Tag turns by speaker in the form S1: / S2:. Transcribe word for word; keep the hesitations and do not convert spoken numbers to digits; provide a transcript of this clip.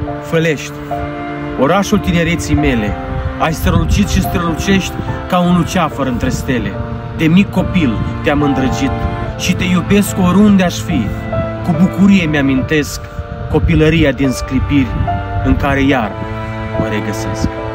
S1: Fălești, orașul tinereții mele, ai strălucit și strălucești ca un luceafăr între stele. De mic copil te-am îndrăgit și te iubesc oriunde aș fi. Cu bucurie mi-amintesc copilăria din sclipiri în care iar mă regăsesc.